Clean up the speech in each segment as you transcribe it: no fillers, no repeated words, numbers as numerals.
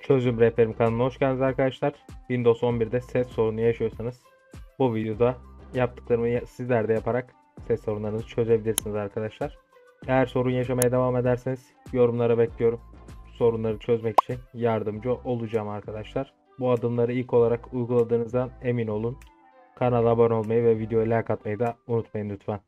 Çözüm Rehberim kanalına hoş geldiniz arkadaşlar. Windows 11'de ses sorunu yaşıyorsanız bu videoda yaptıklarımı sizler de yaparak ses sorunlarınızı çözebilirsiniz arkadaşlar. Eğer sorun yaşamaya devam ederseniz yorumlara bekliyorum. Sorunları çözmek için yardımcı olacağım arkadaşlar. Bu adımları ilk olarak uyguladığınızdan emin olun. Kanala abone olmayı ve videoya like atmayı da unutmayın lütfen.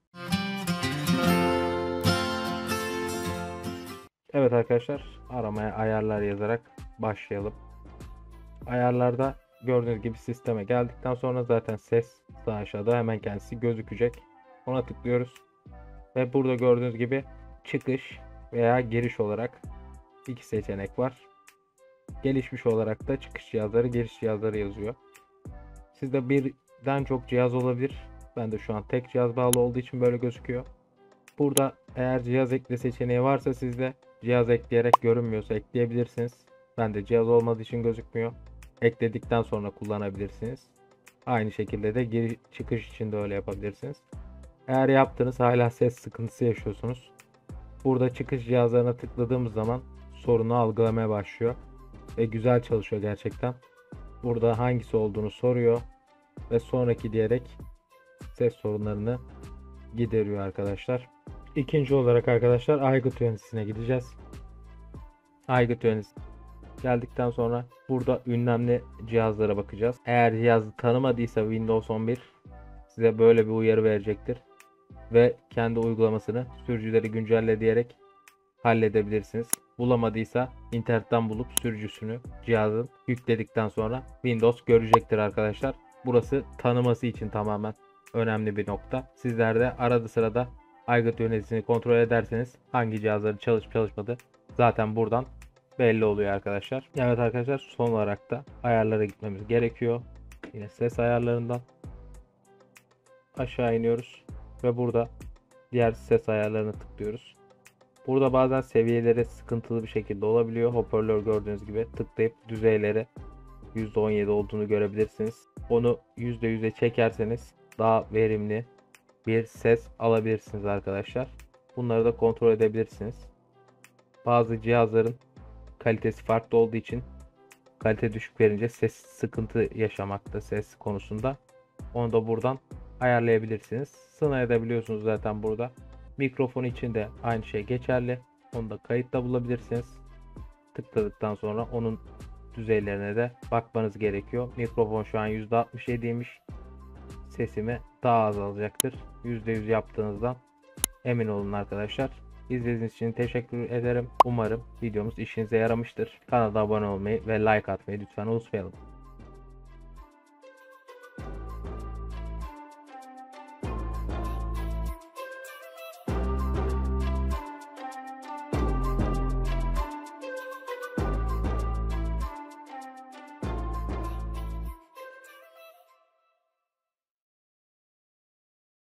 Evet arkadaşlar, aramaya ayarlar yazarak başlayalım. Ayarlarda gördüğünüz gibi sisteme geldikten sonra zaten ses sağ aşağıda hemen kendisi gözükecek. Ona tıklıyoruz. Ve burada gördüğünüz gibi çıkış veya giriş olarak iki seçenek var. Gelişmiş olarak da çıkış cihazları, giriş cihazları yazıyor. Sizde birden çok cihaz olabilir. Ben de şu an tek cihaz bağlı olduğu için böyle gözüküyor. Burada eğer cihaz ekle seçeneği varsa sizde cihaz ekleyerek görünmüyorsa ekleyebilirsiniz. Bende cihaz olmadığı için gözükmüyor. Ekledikten sonra kullanabilirsiniz. Aynı şekilde de geri çıkış için de öyle yapabilirsiniz. Eğer yaptığınız hala ses sıkıntısı yaşıyorsunuz. Burada çıkış cihazlarına tıkladığımız zaman sorunu algılamaya başlıyor. Ve güzel çalışıyor gerçekten. Burada hangisi olduğunu soruyor. Ve sonraki diyerek ses sorunlarını gideriyor arkadaşlar. İkinci olarak arkadaşlar aygıt yöneticisine gideceğiz. Aygıt yöneticisi geldikten sonra burada ünlemli cihazlara bakacağız. Eğer cihazı tanımadıysa Windows 11 size böyle bir uyarı verecektir. Ve kendi uygulamasını sürücüleri güncelle diyerek halledebilirsiniz. Bulamadıysa internetten bulup sürücüsünü cihazın yükledikten sonra Windows görecektir arkadaşlar. Burası tanıması için tamamen önemli bir nokta. Sizler de arada sırada aygıt yöneticisini kontrol ederseniz hangi cihazların çalışıp çalışmadığı zaten buradan belli oluyor arkadaşlar. Evet arkadaşlar, son olarak da ayarlara gitmemiz gerekiyor. Yine ses ayarlarından aşağı iniyoruz ve burada diğer ses ayarlarına tıklıyoruz. Burada bazen seviyeleri sıkıntılı bir şekilde olabiliyor. Hoparlör gördüğünüz gibi tıklayıp düzeyleri %17 olduğunu görebilirsiniz. Onu %100'e çekerseniz daha verimli bir ses alabilirsiniz arkadaşlar. Bunları da kontrol edebilirsiniz. Bazı cihazların kalitesi farklı olduğu için kalite düşük verince ses sıkıntı yaşamakta ses konusunda. Onu da buradan ayarlayabilirsiniz. Sınır edebiliyorsunuz zaten burada. Mikrofon için de aynı şey geçerli. Onu da kayıtta bulabilirsiniz. Tıkladıktan sonra onun düzeylerine de bakmanız gerekiyor. Mikrofon şu an %67'ymiş. Sesimi daha az alacaktır. %100 yaptığınızdan emin olun arkadaşlar. İzlediğiniz için teşekkür ederim. Umarım videomuz işinize yaramıştır. Kanala abone olmayı ve like atmayı lütfen unutmayalım.